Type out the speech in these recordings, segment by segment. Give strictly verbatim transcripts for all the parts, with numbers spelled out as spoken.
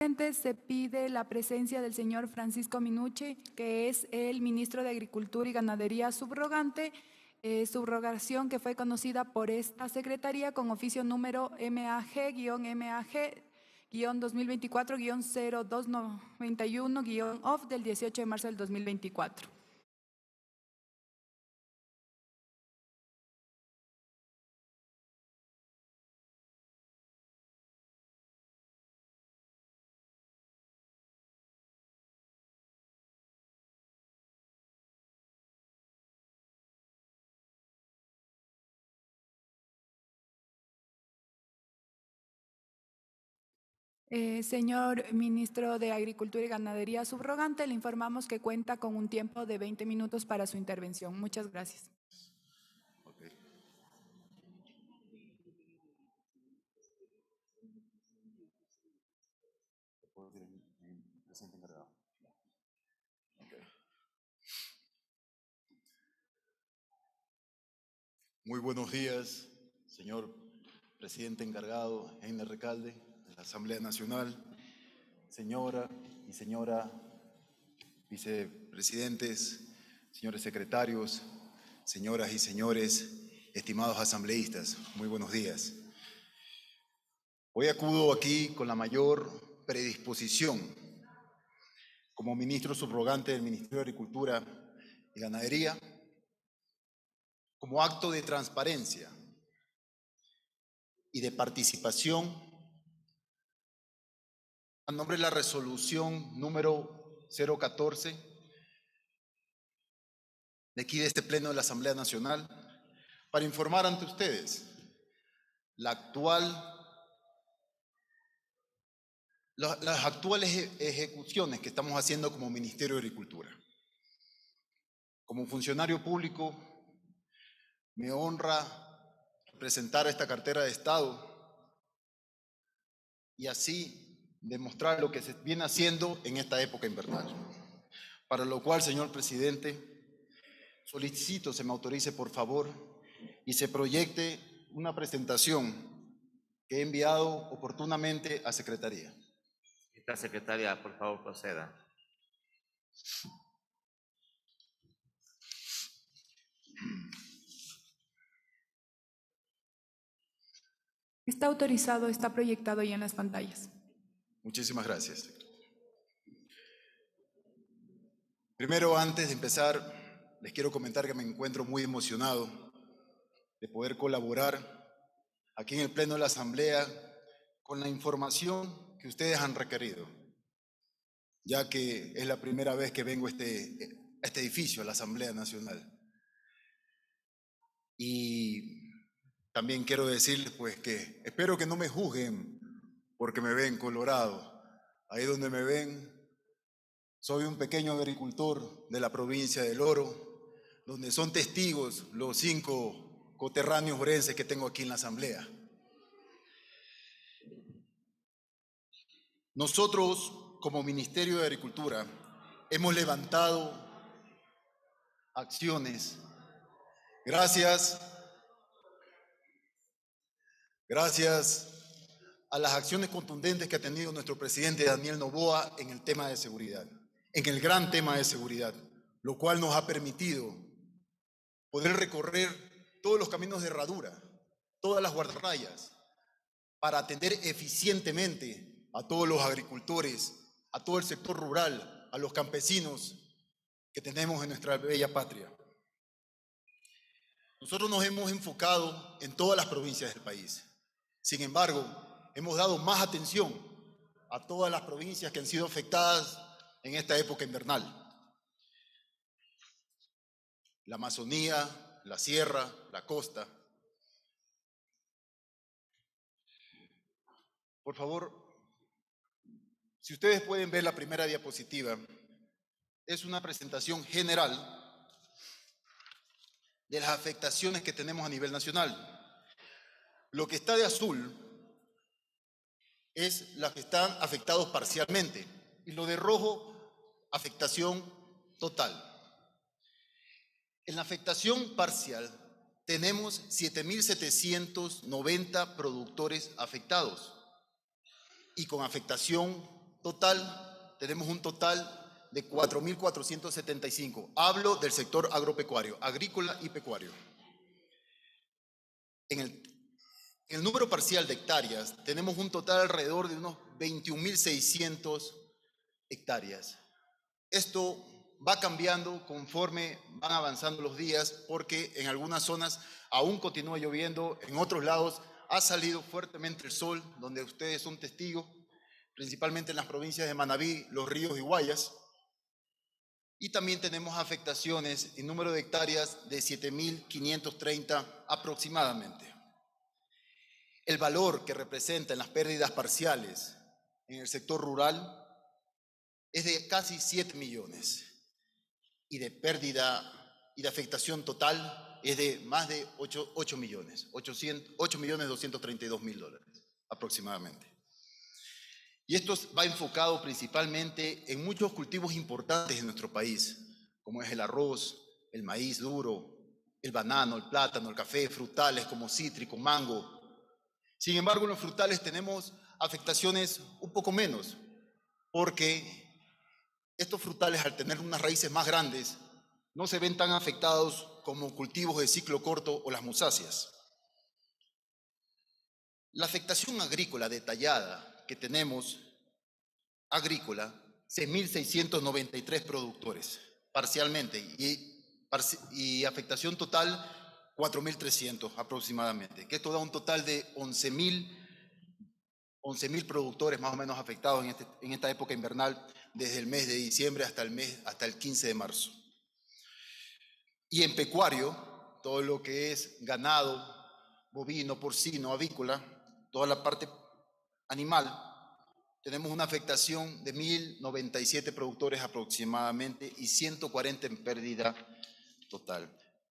Se pide la presencia del señor Francisco Minucci, que es el ministro de Agricultura y Ganadería subrogante, eh, subrogación que fue conocida por esta secretaría con oficio número M A G-M A G-dos mil veinticuatro-cero dos noventa y uno-O F del dieciocho de marzo del dos mil veinticuatro. Eh, señor ministro de Agricultura y Ganadería subrogante, le informamos que cuenta con un tiempo de veinte minutos para su intervención. Muchas gracias. Okay. Okay. Muy buenos días, señor presidente encargado, Heiner Recalde, de la Asamblea Nacional, señora y señora vicepresidentes, señores secretarios, señoras y señores, estimados asambleístas, muy buenos días. Hoy acudo aquí con la mayor predisposición como ministro subrogante del Ministerio de Agricultura y Ganadería, como acto de transparencia y de participación a nombre de la resolución número cero catorce de aquí de este Pleno de la Asamblea Nacional, para informar ante ustedes la actual, la, las actuales ejecuciones que estamos haciendo como Ministerio de Agricultura. Como funcionario público, me honra presentar esta cartera de Estado y así demostrar lo que se viene haciendo en esta época invernal. Para lo cual, señor presidente, solicito se me autorice, por favor, y se proyecte una presentación que he enviado oportunamente a Secretaría. Esta secretaria, por favor, proceda. Está autorizado, está proyectado ahí en las pantallas. Muchísimas gracias. Primero, antes de empezar, les quiero comentar que me encuentro muy emocionado de poder colaborar aquí en el Pleno de la Asamblea con la información que ustedes han requerido, ya que es la primera vez que vengo a este, a este edificio, a la Asamblea Nacional. Y también quiero decirles pues que espero que no me juzguen porque me ven colorado. Ahí donde me ven, soy un pequeño agricultor de la provincia del Oro, donde son testigos los cinco coterráneos orenses que tengo aquí en la Asamblea. Nosotros, como Ministerio de Agricultura, hemos levantado acciones gracias, gracias a las acciones contundentes que ha tenido nuestro presidente Daniel Noboa en el tema de seguridad, en el gran tema de seguridad, lo cual nos ha permitido poder recorrer todos los caminos de herradura, todas las guardarrayas, para atender eficientemente a todos los agricultores, a todo el sector rural, a los campesinos que tenemos en nuestra bella patria. Nosotros nos hemos enfocado en todas las provincias del país. Sin embargo, hemos dado más atención a todas las provincias que han sido afectadas en esta época invernal. La Amazonía, la Sierra, la Costa. Por favor, si ustedes pueden ver la primera diapositiva, es una presentación general de las afectaciones que tenemos a nivel nacional. Lo que está de azul es las que están afectados parcialmente y lo de rojo, afectación total. En la afectación parcial tenemos siete mil setecientos noventa productores afectados y con afectación total, tenemos un total de cuatro mil cuatrocientos setenta y cinco. Hablo del sector agropecuario, agrícola y pecuario. En el, en el número parcial de hectáreas, tenemos un total alrededor de unos veintiún mil seiscientos hectáreas. Esto va cambiando conforme van avanzando los días, porque en algunas zonas aún continúa lloviendo, en otros lados ha salido fuertemente el sol, donde ustedes son testigos, principalmente en las provincias de Manabí, Los Ríos y Guayas. Y también tenemos afectaciones en número de hectáreas de siete mil quinientos treinta aproximadamente. El valor que representan las pérdidas parciales en el sector rural es de casi siete millones. Y de pérdida y de afectación total es de más de ocho millones, ocho millones doscientos treinta y dos mil dólares aproximadamente. Y esto va enfocado principalmente en muchos cultivos importantes en nuestro país, como es el arroz, el maíz duro, el banano, el plátano, el café, frutales como cítrico, mango. Sin embargo, en los frutales tenemos afectaciones un poco menos, porque estos frutales, al tener unas raíces más grandes, no se ven tan afectados como cultivos de ciclo corto o las musáceas. La afectación agrícola detallada que tenemos, agrícola, seis mil seiscientos noventa y tres productores, parcialmente, y, y afectación total, cuatro mil trescientos aproximadamente, que esto da un total de once mil productores más o menos afectados en, este, en esta época invernal, desde el mes de diciembre hasta el, mes, hasta el quince de marzo. Y en pecuario, todo lo que es ganado, bovino, porcino, avícola, toda la parte animal, tenemos una afectación de mil noventa y siete productores aproximadamente y ciento cuarenta en pérdida total.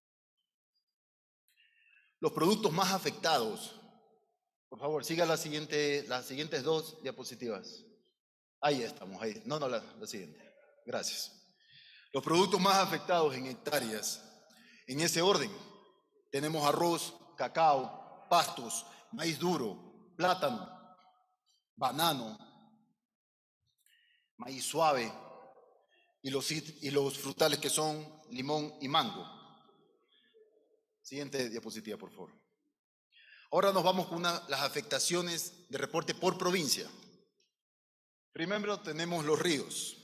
Los productos más afectados, por favor, siga la siguiente, las siguientes dos diapositivas. Ahí estamos, ahí. No, no, la, la siguiente. Gracias. Los productos más afectados en hectáreas, en ese orden, tenemos arroz, cacao, pastos, maíz duro, plátano, banano, maíz suave y los, y los frutales que son limón y mango. Siguiente diapositiva, por favor. Ahora nos vamos con una, las afectaciones de reporte por provincia. Primero tenemos los ríos.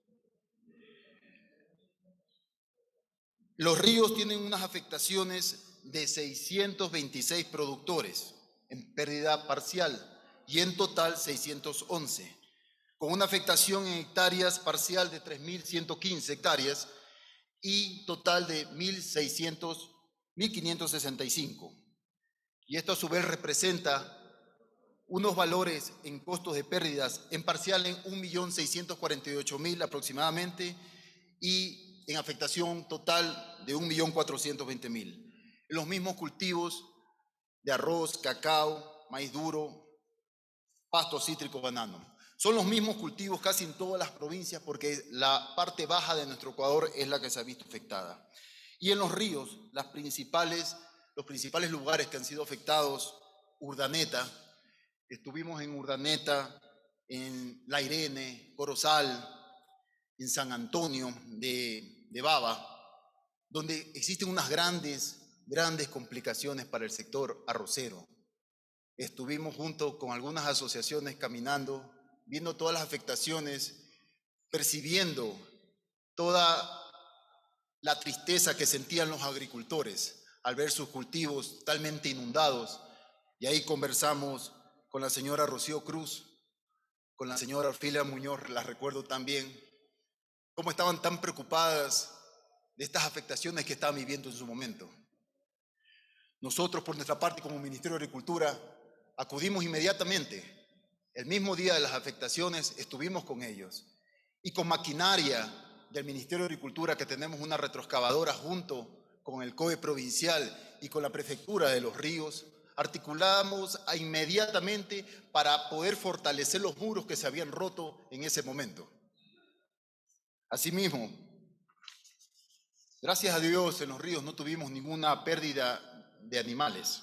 Los ríos tienen unas afectaciones de seiscientos veintiséis productores en pérdida parcial y en total seiscientos once, con una afectación en hectáreas parcial de tres mil ciento quince hectáreas y total de mil quinientos sesenta y cinco. Y esto a su vez representa unos valores en costos de pérdidas en parcial en un millón seiscientos cuarenta y ocho mil aproximadamente y en afectación total de un millón cuatrocientos veinte mil. Los mismos cultivos de arroz, cacao, maíz duro, pasto cítrico, banano. Son los mismos cultivos casi en todas las provincias porque la parte baja de nuestro Ecuador es la que se ha visto afectada. Y en los ríos, las principales, los principales lugares que han sido afectados, Urdaneta, estuvimos en Urdaneta, en La Irene, Corozal, en San Antonio de, de Baba, donde existen unas grandes, grandes complicaciones para el sector arrocero. Estuvimos junto con algunas asociaciones caminando, viendo todas las afectaciones, percibiendo toda la tristeza que sentían los agricultores al ver sus cultivos totalmente inundados. Y ahí conversamos con la señora Rocío Cruz, con la señora Orfilia Muñoz, las recuerdo también, cómo estaban tan preocupadas de estas afectaciones que estaban viviendo en su momento. Nosotros, por nuestra parte, como Ministerio de Agricultura, acudimos inmediatamente. El mismo día de las afectaciones estuvimos con ellos. Y con maquinaria del Ministerio de Agricultura, que tenemos una retroexcavadora junto con el C O E provincial y con la Prefectura de Los Ríos, articulamos a inmediatamente para poder fortalecer los muros que se habían roto en ese momento. Asimismo, gracias a Dios en Los Ríos no tuvimos ninguna pérdida de animales.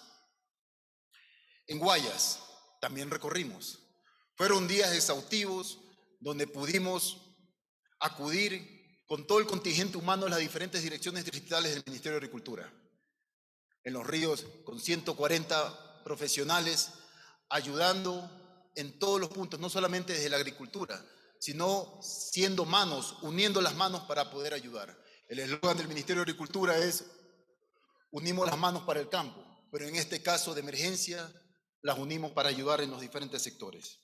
En Guayas también recorrimos. Fueron días exhaustivos donde pudimos acudir con todo el contingente humano a las diferentes direcciones distritales del Ministerio de Agricultura. En Los Ríos, con ciento cuarenta profesionales, ayudando en todos los puntos, no solamente desde la agricultura, sino siendo manos, uniendo las manos para poder ayudar. El eslogan del Ministerio de Agricultura es: unimos las manos para el campo, pero en este caso de emergencia, las unimos para ayudar en los diferentes sectores.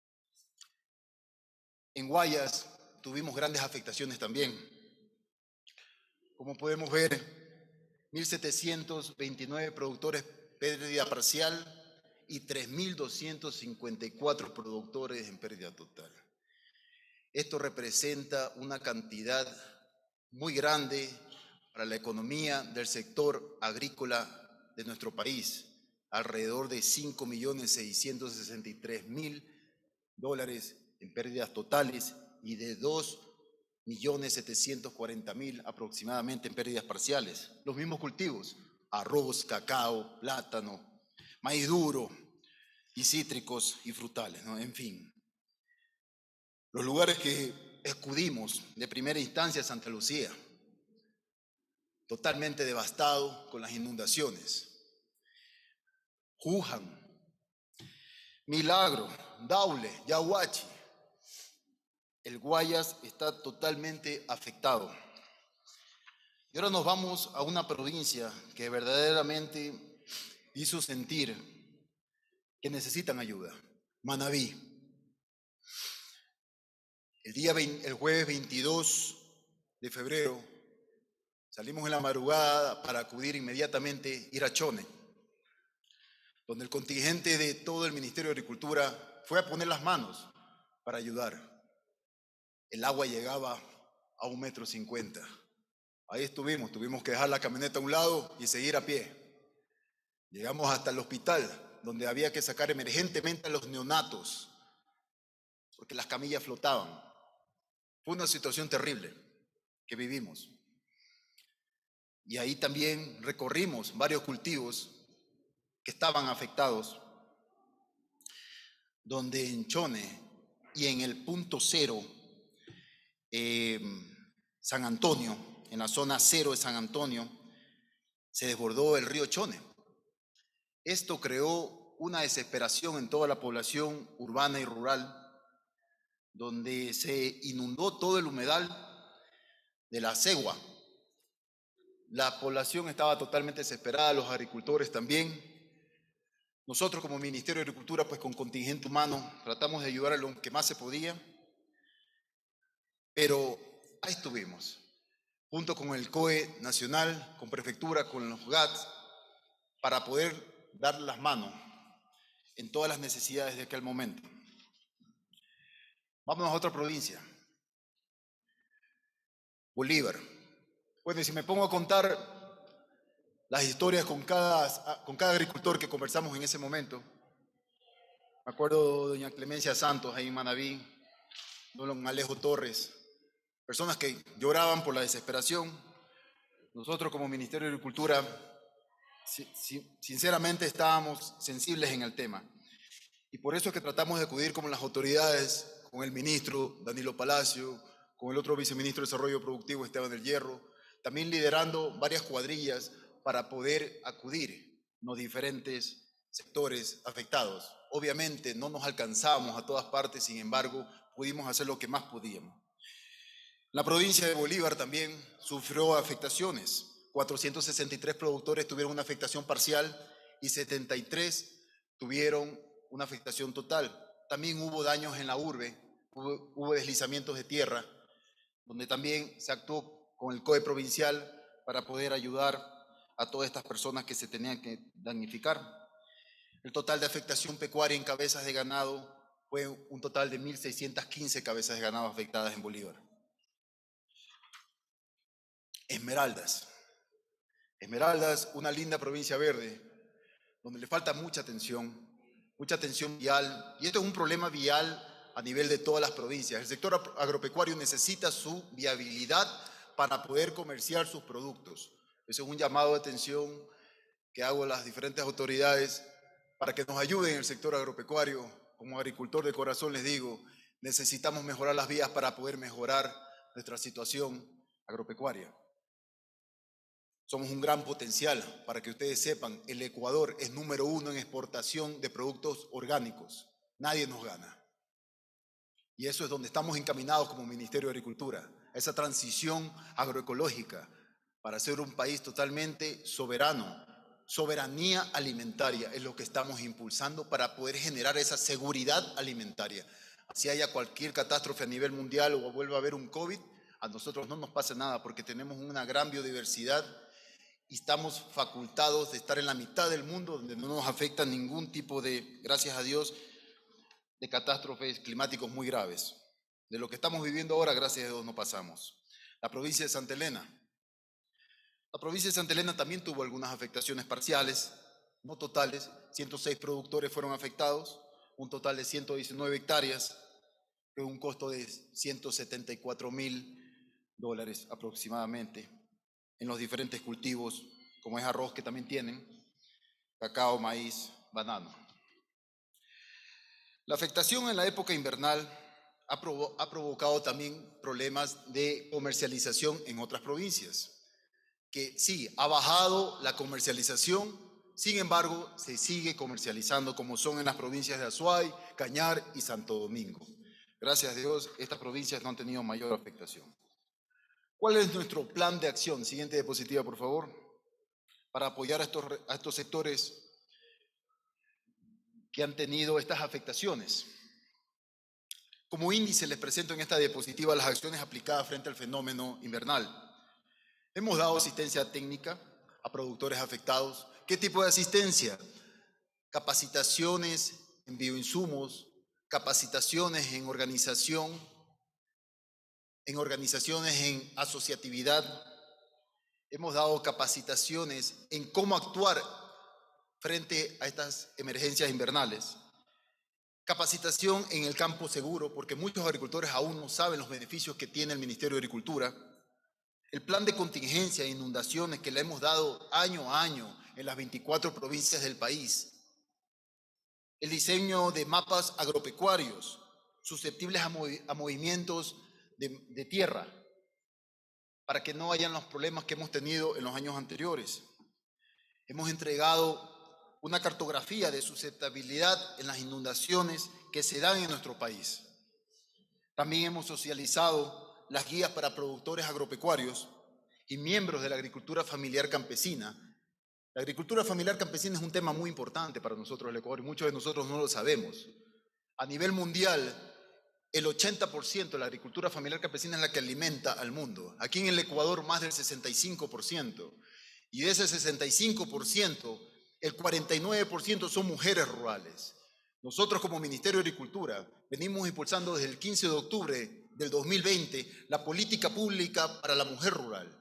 En Guayas tuvimos grandes afectaciones también. Como podemos ver, mil setecientos veintinueve productores pérdida parcial y tres mil doscientos cincuenta y cuatro productores en pérdida total. Esto representa una cantidad muy grande para la economía del sector agrícola de nuestro país, alrededor de cinco millones seiscientos sesenta y tres mil dólares en pérdidas totales y de dos millones setecientos cuarenta mil aproximadamente en pérdidas parciales. Los mismos cultivos: arroz, cacao, plátano, maíz duro y cítricos y frutales, ¿no? En fin. Los lugares que acudimos de primera instancia: Santa Lucía, totalmente devastado con las inundaciones. Juján, Milagro, Daule, Yaguachi. El Guayas está totalmente afectado. Y ahora nos vamos a una provincia que verdaderamente hizo sentir que necesitan ayuda: Manabí. El, día veinte, el jueves veintidós de febrero salimos en la madrugada para acudir inmediatamente a Irachone, donde el contingente de todo el Ministerio de Agricultura fue a poner las manos para ayudar. El agua llegaba a un metro cincuenta. Ahí estuvimos, tuvimos que dejar la camioneta a un lado y seguir a pie. Llegamos hasta el hospital, donde había que sacar emergentemente a los neonatos, porque las camillas flotaban. Fue una situación terrible que vivimos. Y ahí también recorrimos varios cultivos que estaban afectados, donde en Chone y en el punto cero, eh, San Antonio, en la zona cero de San Antonio, se desbordó el río Chone. Esto creó una desesperación en toda la población urbana y rural, donde se inundó todo el humedal de la Cegua. La población estaba totalmente desesperada, los agricultores también. Nosotros como Ministerio de Agricultura, pues con contingente humano, tratamos de ayudar a lo que más se podía, pero ahí estuvimos, junto con el C O E nacional, con prefectura, con los G A T, para poder dar las manos en todas las necesidades de aquel momento. Vámonos a otra provincia, Bolívar. Bueno, y si me pongo a contar las historias con cada, con cada agricultor que conversamos en ese momento, me acuerdo de doña Clemencia Santos ahí en Manabí, don Alejo Torres, personas que lloraban por la desesperación. Nosotros como Ministerio de Agricultura, sinceramente estábamos sensibles en el tema. Y por eso es que tratamos de acudir como las autoridades, con el ministro Danilo Palacio, con el otro viceministro de Desarrollo Productivo Esteban del Hierro, también liderando varias cuadrillas para poder acudir a los diferentes sectores afectados. Obviamente no nos alcanzábamos a todas partes, sin embargo, pudimos hacer lo que más podíamos. La provincia de Bolívar también sufrió afectaciones. cuatrocientos sesenta y tres productores tuvieron una afectación parcial y setenta y tres tuvieron una afectación total. También hubo daños en la urbe, hubo, hubo deslizamientos de tierra, donde también se actuó con el C O E provincial para poder ayudar a todas estas personas que se tenían que damnificar. El total de afectación pecuaria en cabezas de ganado fue un total de mil seiscientas quince cabezas de ganado afectadas en Bolívar. Esmeraldas. Esmeraldas, una linda provincia verde, donde le falta mucha atención, mucha atención vial, y esto es un problema vial a nivel de todas las provincias. El sector agropecuario necesita su viabilidad para poder comerciar sus productos. Eso es un llamado de atención que hago a las diferentes autoridades para que nos ayuden en el sector agropecuario. Como agricultor de corazón les digo, Necesitamos mejorar las vías para poder mejorar nuestra situación agropecuaria. Somos un gran potencial. Para que ustedes sepan, el Ecuador es número uno en exportación de productos orgánicos. Nadie nos gana. Y eso es donde estamos encaminados como Ministerio de Agricultura, esa transición agroecológica para ser un país totalmente soberano. Soberanía alimentaria es lo que estamos impulsando para poder generar esa seguridad alimentaria. Si haya cualquier catástrofe a nivel mundial o vuelva a haber un COVID, a nosotros no nos pasa nada porque tenemos una gran biodiversidad y estamos facultados de estar en la mitad del mundo donde no nos afecta ningún tipo de, gracias a Dios, de catástrofes climáticos muy graves. De lo que estamos viviendo ahora, gracias a Dios, no pasamos. La provincia de Santa Elena. La provincia de Santa Elena también tuvo algunas afectaciones parciales, no totales. ciento seis productores fueron afectados, un total de ciento diecinueve hectáreas, con un costo de ciento setenta y cuatro mil dólares aproximadamente, en los diferentes cultivos, como es arroz que también tienen, cacao, maíz, banano. La afectación en la época invernal ha, provo ha provocado también problemas de comercialización en otras provincias, que sí, ha bajado la comercialización, sin embargo, se sigue comercializando como son en las provincias de Azuay, Cañar y Santo Domingo. Gracias a Dios, estas provincias no han tenido mayor afectación. ¿Cuál es nuestro plan de acción? Siguiente diapositiva, por favor, para apoyar a estos, a estos sectores que han tenido estas afectaciones. Como índice les presento en esta diapositiva las acciones aplicadas frente al fenómeno invernal. Hemos dado asistencia técnica a productores afectados. ¿Qué tipo de asistencia? Capacitaciones en bioinsumos, capacitaciones en organización, en organizaciones en asociatividad. Hemos dado capacitaciones en cómo actuar frente a estas emergencias invernales. Capacitación en el campo seguro, porque muchos agricultores aún no saben los beneficios que tiene el Ministerio de Agricultura. El plan de contingencia e inundaciones que le hemos dado año a año en las veinticuatro provincias del país. El diseño de mapas agropecuarios susceptibles a, movi a movimientos de, de tierra para que no hayan los problemas que hemos tenido en los años anteriores. Hemos entregado una cartografía de susceptibilidad en las inundaciones que se dan en nuestro país. También hemos socializado las guías para productores agropecuarios y miembros de la agricultura familiar campesina. La agricultura familiar campesina es un tema muy importante para nosotros en el Ecuador y muchos de nosotros no lo sabemos. A nivel mundial, el ochenta por ciento de la agricultura familiar campesina es la que alimenta al mundo. Aquí en el Ecuador, más del sesenta y cinco por ciento. Y de ese sesenta y cinco por ciento, el cuarenta y nueve por ciento son mujeres rurales. Nosotros como Ministerio de Agricultura venimos impulsando desde el quince de octubre del dos mil veinte la política pública para la mujer rural.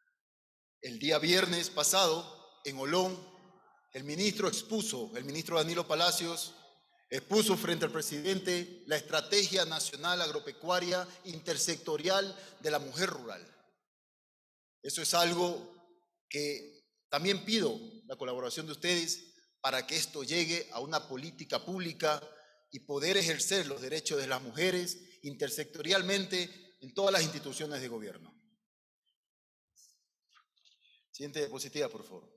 El día viernes pasado, en Olón, el ministro expuso, el ministro Danilo Palacios, expuso frente al presidente la Estrategia Nacional Agropecuaria Intersectorial de la Mujer Rural. Eso es algo que también pido la colaboración de ustedes para que esto llegue a una política pública y poder ejercer los derechos de las mujeres intersectorialmente en todas las instituciones de gobierno. Siguiente diapositiva, por favor.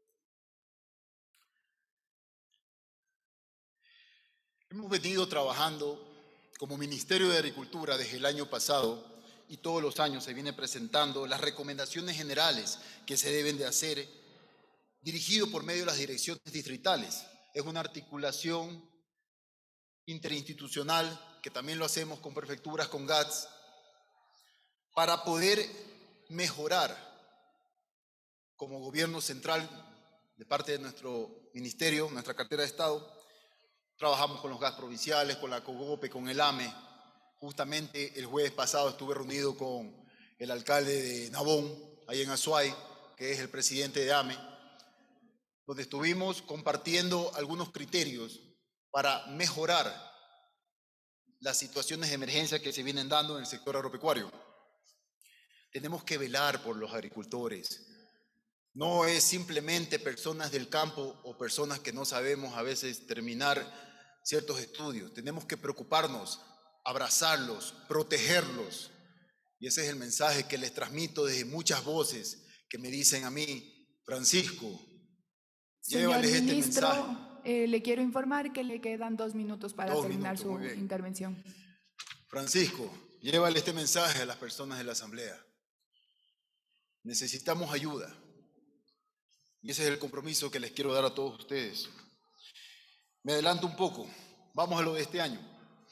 Hemos venido trabajando como Ministerio de Agricultura desde el año pasado y todos los años se viene presentando las recomendaciones generales que se deben de hacer, dirigido por medio de las direcciones distritales. Es una articulación interinstitucional que también lo hacemos con prefecturas, con G A T S, para poder mejorar como gobierno central de parte de nuestro ministerio, nuestra cartera de Estado. Trabajamos con los G A S provinciales, con la COGOPE, con el A M E. Justamente el jueves pasado estuve reunido con el alcalde de Nabón, ahí en Azuay, que es el presidente de A M E, donde estuvimos compartiendo algunos criterios para mejorar las situaciones de emergencia que se vienen dando en el sector agropecuario. Tenemos que velar por los agricultores. No es simplemente personas del campo o personas que no sabemos a veces terminar ciertos estudios. Tenemos que preocuparnos abrazarlos, protegerlos. Y ese es el mensaje que les transmito desde muchas voces que me dicen a mí, Francisco, Señor llévales este ministro, mensaje. eh, le quiero informar que le quedan dos minutos para Dos terminar minutos, muy su bien. intervención. Francisco, llévale este mensaje a las personas de la Asamblea. Necesitamos ayuda. Y ese es el compromiso que les quiero dar a todos ustedes. Me adelanto un poco. Vamos a lo de este año.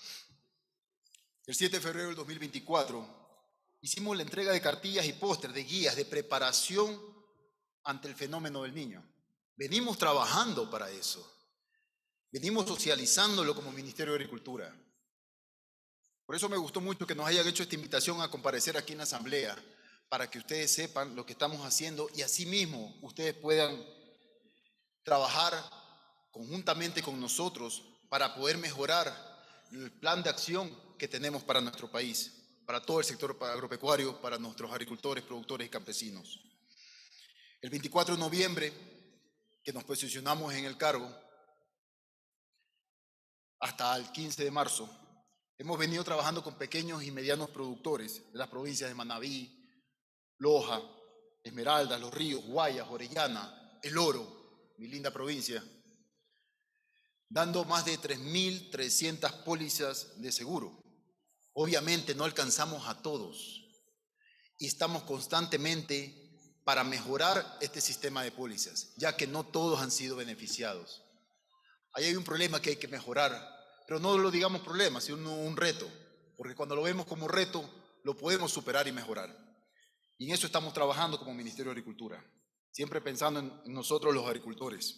El siete de febrero del dos mil veinticuatro hicimos la entrega de cartillas y póster, de guías, de preparación ante el fenómeno del niño. Venimos trabajando para eso. Venimos socializándolo como Ministerio de Agricultura. Por eso me gustó mucho que nos hayan hecho esta invitación a comparecer aquí en la Asamblea, para que ustedes sepan lo que estamos haciendo y asimismo ustedes puedan trabajar conjuntamente con nosotros para poder mejorar el plan de acción que tenemos para nuestro país, para todo el sector agropecuario, para nuestros agricultores, productores y campesinos. El veinticuatro de noviembre, que nos posicionamos en el cargo, hasta el quince de marzo, hemos venido trabajando con pequeños y medianos productores de las provincias de Manabí, Loja, Esmeraldas, Los Ríos, Guayas, Orellana, El Oro, mi linda provincia, dando más de tres mil trescientas pólizas de seguro. Obviamente no alcanzamos a todos y estamos constantemente para mejorar este sistema de pólizas, ya que no todos han sido beneficiados. Ahí hay un problema que hay que mejorar, pero no lo digamos problema, sino un reto, porque cuando lo vemos como reto, lo podemos superar y mejorar. Y en eso estamos trabajando como Ministerio de Agricultura, siempre pensando en nosotros los agricultores.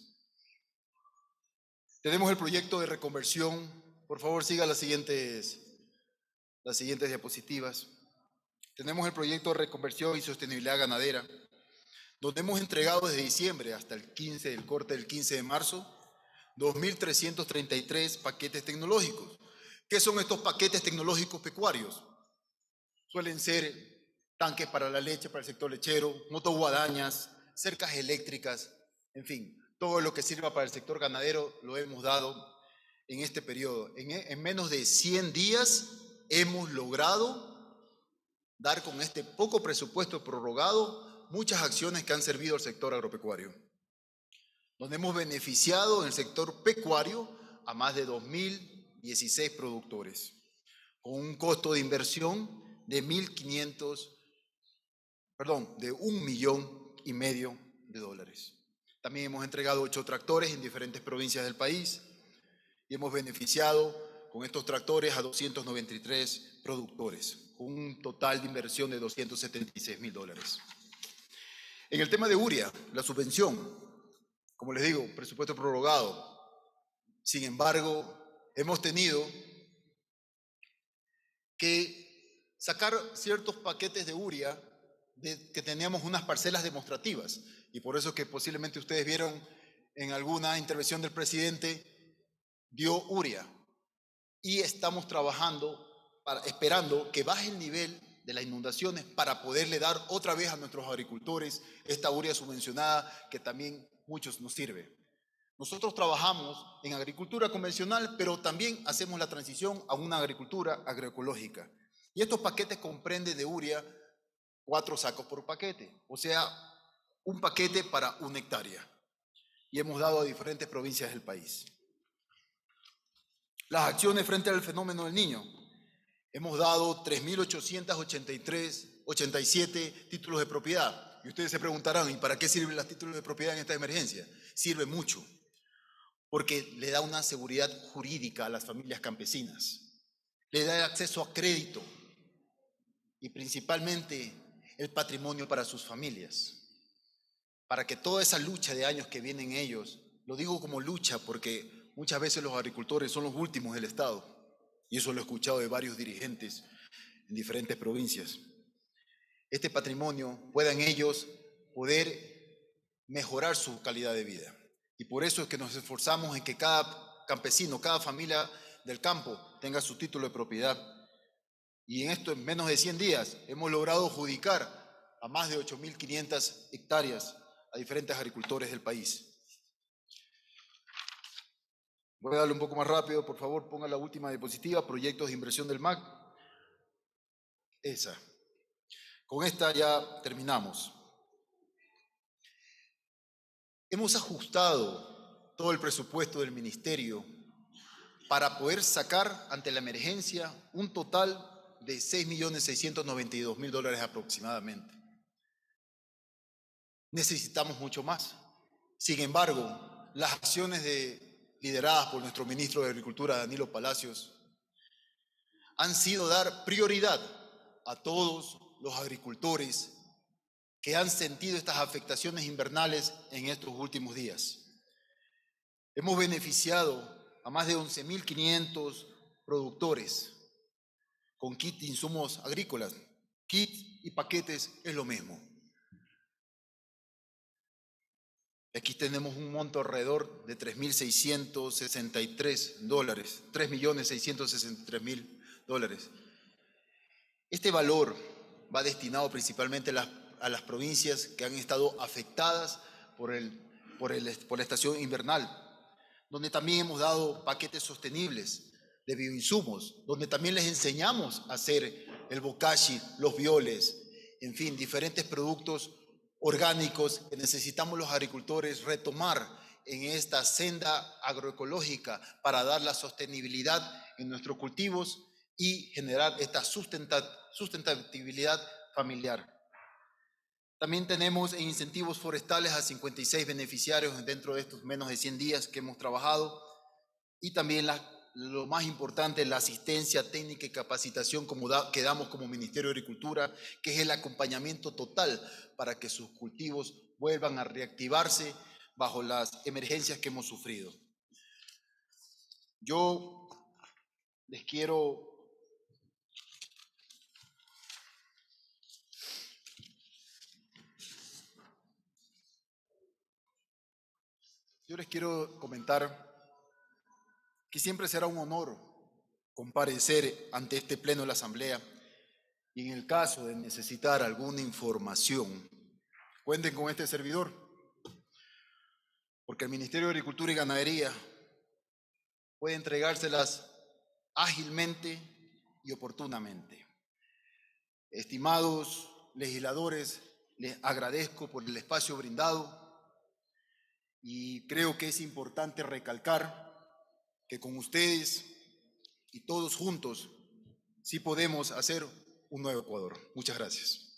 Tenemos el proyecto de reconversión. Por favor, siga las siguientes, las siguientes diapositivas. Tenemos el proyecto de reconversión y sostenibilidad ganadera, donde hemos entregado desde diciembre hasta el quince, el corte del quince de marzo, dos mil trescientos treinta y tres paquetes tecnológicos. ¿Qué son estos paquetes tecnológicos pecuarios? Suelen ser tanques para la leche, para el sector lechero, motoguadañas, cercas eléctricas, en fin, todo lo que sirva para el sector ganadero lo hemos dado en este periodo. En, en menos de cien días hemos logrado dar con este poco presupuesto prorrogado muchas acciones que han servido al sector agropecuario, donde hemos beneficiado en el sector pecuario a más de dos mil dieciséis productores, con un costo de inversión de mil quinientos, perdón, de un millón y medio de dólares. También hemos entregado ocho tractores en diferentes provincias del país y hemos beneficiado con estos tractores a doscientos noventa y tres productores, con un total de inversión de doscientos setenta y seis mil dólares. En el tema de urea, la subvención, como les digo, presupuesto prorrogado. Sin embargo, hemos tenido que sacar ciertos paquetes de urea de, que teníamos unas parcelas demostrativas, y por eso que posiblemente ustedes vieron en alguna intervención del presidente, dio urea, y estamos trabajando, para, esperando que baje el nivel de las inundaciones para poderle dar otra vez a nuestros agricultores esta urea subvencionada que también muchos nos sirve. Nosotros trabajamos en agricultura convencional, pero también hacemos la transición a una agricultura agroecológica. Y estos paquetes comprenden de urea cuatro sacos por paquete, o sea, un paquete para una hectárea. Y hemos dado a diferentes provincias del país. Las acciones frente al fenómeno del niño. Hemos dado tres mil ochocientos ochenta y siete títulos de propiedad. Y ustedes se preguntarán, ¿y para qué sirven los títulos de propiedad en esta emergencia? Sirve mucho, porque le da una seguridad jurídica a las familias campesinas, le da acceso a crédito y principalmente el patrimonio para sus familias, para que toda esa lucha de años que vienen ellos, lo digo como lucha porque muchas veces los agricultores son los últimos del Estado, y eso lo he escuchado de varios dirigentes en diferentes provincias. Este patrimonio puedan ellos poder mejorar su calidad de vida. Y por eso es que nos esforzamos en que cada campesino, cada familia del campo tenga su título de propiedad. Y en esto, en menos de cien días, hemos logrado adjudicar a más de ocho mil quinientas hectáreas a diferentes agricultores del país. Voy a darle un poco más rápido, por favor, ponga la última diapositiva, proyectos de inversión del M A C. Esa. Con esta ya terminamos. Hemos ajustado todo el presupuesto del ministerio para poder sacar ante la emergencia un total de seis millones seiscientos noventa y dos mil dólares aproximadamente. Necesitamos mucho más. Sin embargo, las acciones de, lideradas por nuestro ministro de Agricultura, Danilo Palacios, han sido dar prioridad a todos los agricultores que han sentido estas afectaciones invernales en estos últimos días. Hemos beneficiado a más de once mil quinientos productores con kit de insumos agrícolas. Kit y paquetes es lo mismo. Aquí tenemos un monto alrededor de tres mil seiscientos sesenta y tres dólares, tres millones seiscientos sesenta y tres mil dólares. Este valor va destinado principalmente a las, a las provincias que han estado afectadas por, el, por, el, por la estación invernal, donde también hemos dado paquetes sostenibles de bioinsumos, donde también les enseñamos a hacer el bokashi, los violes, en fin, diferentes productos orgánicos que necesitamos los agricultores retomar en esta senda agroecológica para dar la sostenibilidad en nuestros cultivos y generar esta sustentabilidad familiar. También tenemos en incentivos forestales a cincuenta y seis beneficiarios dentro de estos menos de cien días que hemos trabajado, y también la, lo más importante, la asistencia técnica y capacitación como da, que damos como Ministerio de Agricultura, que es el acompañamiento total para que sus cultivos vuelvan a reactivarse bajo las emergencias que hemos sufrido. Yo les quiero Yo les quiero comentar que siempre será un honor comparecer ante este pleno de la Asamblea y en el caso de necesitar alguna información, cuenten con este servidor, porque el Ministerio de Agricultura y Ganadería puede entregárselas ágilmente y oportunamente. Estimados legisladores, les agradezco por el espacio brindado. Y creo que es importante recalcar que con ustedes y todos juntos sí podemos hacer un nuevo Ecuador. Muchas gracias.